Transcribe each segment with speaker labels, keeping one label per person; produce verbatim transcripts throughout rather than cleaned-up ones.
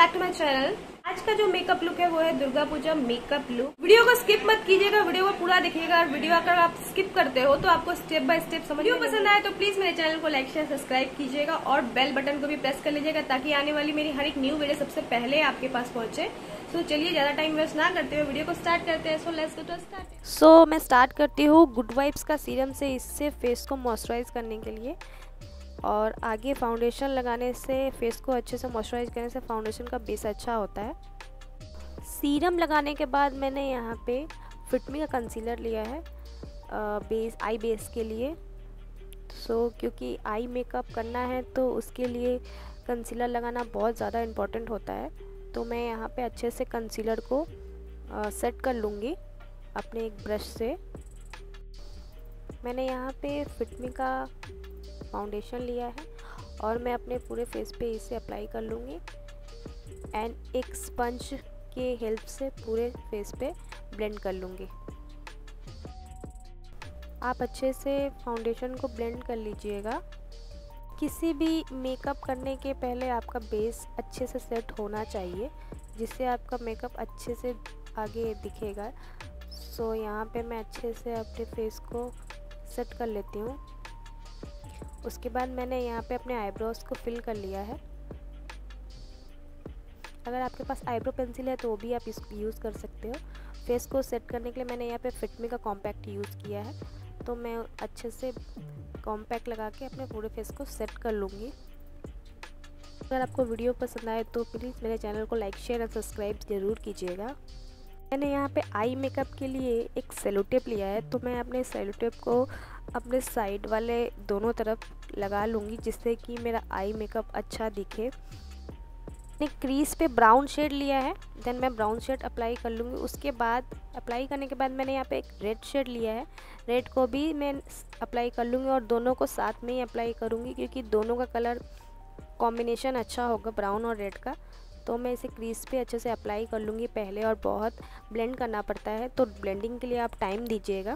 Speaker 1: Back to my channel. आज का जो मेकअप लुक है वो है Durga Puja makeup look. Video को स्किप मत कीजिएगा, वीडियो को पूरा देखिएगा। और वीडियो अगर आप स्किप करते हो तो आपको स्टेप बाय स्टेप समझ। वीडियो पसंद आए तो प्लीज मेरे चैनल को लाइक शेयर सब्सक्राइब कीजिएगा और बेल बटन को भी प्रेस कर लीजिएगा ताकि आने वाली मेरी हर एक न्यू वीडियो सबसे पहले आपके पास पहुंचे। सो so, चलिए ज्यादा टाइम वेस्ट ना करते हुए वीडियो को स्टार्ट करते हैं। So let's go to start. So मैं स्टार्ट करती हूँ गुड वाइब्स का सीरम से, इससे फेस को मॉइस्चराइज करने के लिए। और आगे फाउंडेशन लगाने से, फेस को अच्छे से मॉइस्चराइज करने से फाउंडेशन का बेस अच्छा होता है। सीरम लगाने के बाद मैंने यहाँ पे फिटमी का कंसीलर लिया है बेस, आई बेस के लिए। सो so, क्योंकि आई मेकअप करना है तो उसके लिए कंसीलर लगाना बहुत ज़्यादा इम्पोर्टेंट होता है। तो मैं यहाँ पे अच्छे से कंसीलर को आ, सेट कर लूँगी अपने एक ब्रश से। मैंने यहाँ पे फिटमी का फाउंडेशन लिया है और मैं अपने पूरे फेस पे इसे अप्लाई कर लूँगी एंड एक स्पंज के हेल्प से पूरे फेस पे ब्लेंड कर लूँगी। आप अच्छे से फाउंडेशन को ब्लेंड कर लीजिएगा। किसी भी मेकअप करने के पहले आपका बेस अच्छे से सेट होना चाहिए, जिससे आपका मेकअप अच्छे से आगे दिखेगा। सो यहाँ पे मैं अच्छे से अपने फेस को सेट कर लेती हूँ। उसके बाद मैंने यहाँ पे अपने आईब्रोज को फिल कर लिया है। अगर आपके पास आईब्रो पेंसिल है तो वो भी आप इसको यूज़ कर सकते हो। फेस को सेट करने के लिए मैंने यहाँ पे फिटमी का कॉम्पैक्ट यूज़ किया है। तो मैं अच्छे से कॉम्पैक्ट लगा के अपने पूरे फेस को सेट कर लूँगी। अगर आपको वीडियो पसंद आए तो प्लीज़ मेरे चैनल को लाइक शेयर और सब्सक्राइब ज़रूर कीजिएगा। मैंने यहाँ पे आई मेकअप के लिए एक सेलो टेप लिया है, तो मैं अपने सेलो टेप को अपने साइड वाले दोनों तरफ लगा लूँगी जिससे कि मेरा आई मेकअप अच्छा दिखे। मैंने क्रीज पे ब्राउन शेड लिया है, देन मैं ब्राउन शेड अप्लाई कर लूँगी। उसके बाद अप्लाई करने के बाद मैंने यहाँ पे एक रेड शेड लिया है, रेड को भी मैं अप्लाई कर लूँगी और दोनों को साथ में ही अप्लाई करूँगी क्योंकि दोनों का कलर कॉम्बिनेशन अच्छा होगा, ब्राउन और रेड का। तो मैं इसे क्रीज पे अच्छे से अप्लाई कर लूँगी पहले, और बहुत ब्लेंड करना पड़ता है तो ब्लेंडिंग के लिए आप टाइम दीजिएगा।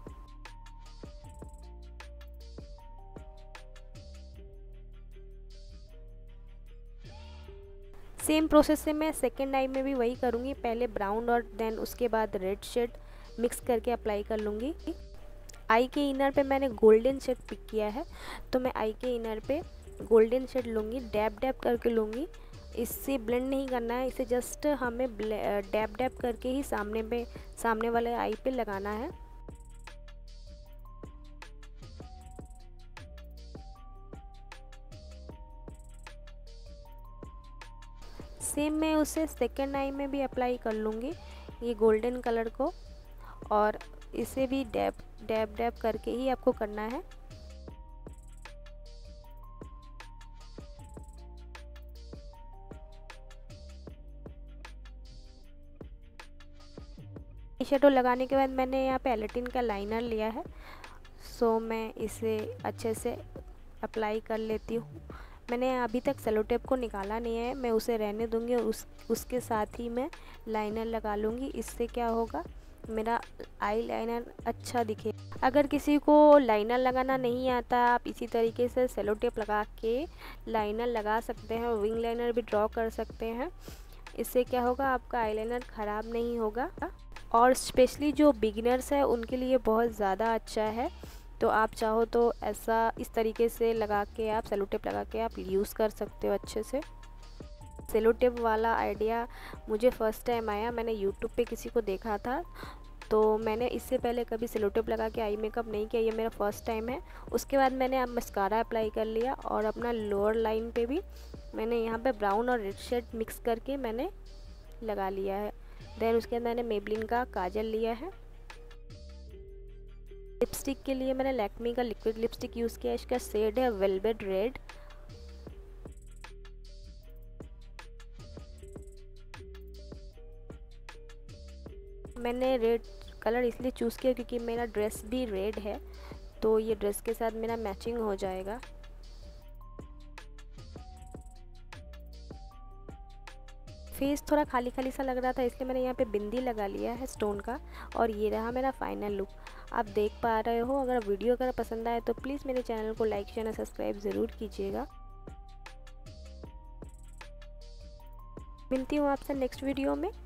Speaker 1: सेम प्रोसेस से मैं सेकेंड आई में भी वही करूँगी, पहले ब्राउन और देन उसके बाद रेड शेड मिक्स करके अप्लाई कर लूँगी। आई के इनर पे मैंने गोल्डन शेड पिक किया है, तो मैं आई के इनर पे गोल्डन शेड लूँगी, डैब डैब करके लूँगी। इससे ब्लेंड नहीं करना है, इसे जस्ट हमें डैब डैब करके ही सामने पे सामने वाले आई पे लगाना है। सेम मैं उसे सेकेंड आई में भी अप्लाई कर लूँगी, ये गोल्डन कलर को, और इसे भी डैब डैब डैब करके ही आपको करना है। शेडो लगाने के बाद मैंने यहाँ पे एलेटिन का लाइनर लिया है, सो मैं इसे अच्छे से अप्लाई कर लेती हूँ। मैंने अभी तक सेलो टेप को निकाला नहीं है, मैं उसे रहने दूँगी और उस उसके साथ ही मैं लाइनर लगा लूँगी। इससे क्या होगा, मेरा आई लाइनर अच्छा दिखे। अगर किसी को लाइनर लगाना नहीं आता, आप इसी तरीके से सेलो टेप लगा के लाइनर लगा सकते हैं, विंग लाइनर भी ड्रॉ कर सकते हैं। इससे क्या होगा, आपका आईलाइनर ख़राब नहीं होगा। और स्पेशली जो बिगिनर्स है उनके लिए बहुत ज़्यादा अच्छा है। तो आप चाहो तो ऐसा इस तरीके से लगा के आप सेलो टेप लगा के आप यूज़ कर सकते हो अच्छे से। सेलो टेप वाला आइडिया मुझे फ़र्स्ट टाइम आया, मैंने यूट्यूब पे किसी को देखा था, तो मैंने इससे पहले कभी सेलो टेप लगा के आई मेकअप नहीं किया, ये मेरा फर्स्ट टाइम है। उसके बाद मैंने अब मस्कारा अप्लाई कर लिया और अपना लोअर लाइन पे भी मैंने यहाँ पे ब्राउन और रेड शेड मिक्स करके मैंने लगा लिया है। देन उसके बाद मैंने मेबलिन का काजल लिया है। लिपस्टिक के लिए मैंने लैक्मी का लिक्विड लिपस्टिक यूज़ किया है, इसका शेड है वेलवेट रेड। मैंने रेड कलर इसलिए चूज़ किया क्योंकि मेरा ड्रेस भी रेड है, तो ये ड्रेस के साथ मेरा मैचिंग हो जाएगा। फेस थोड़ा खाली खाली सा लग रहा था, इसलिए मैंने यहाँ पे बिंदी लगा लिया है स्टोन का, और ये रहा मेरा फाइनल लुक। आप देख पा रहे हो। अगर वीडियो अगर पसंद आए तो प्लीज़ मेरे चैनल को लाइक शेयर और सब्सक्राइब ज़रूर कीजिएगा। मिलती हूँ आपसे नेक्स्ट वीडियो में।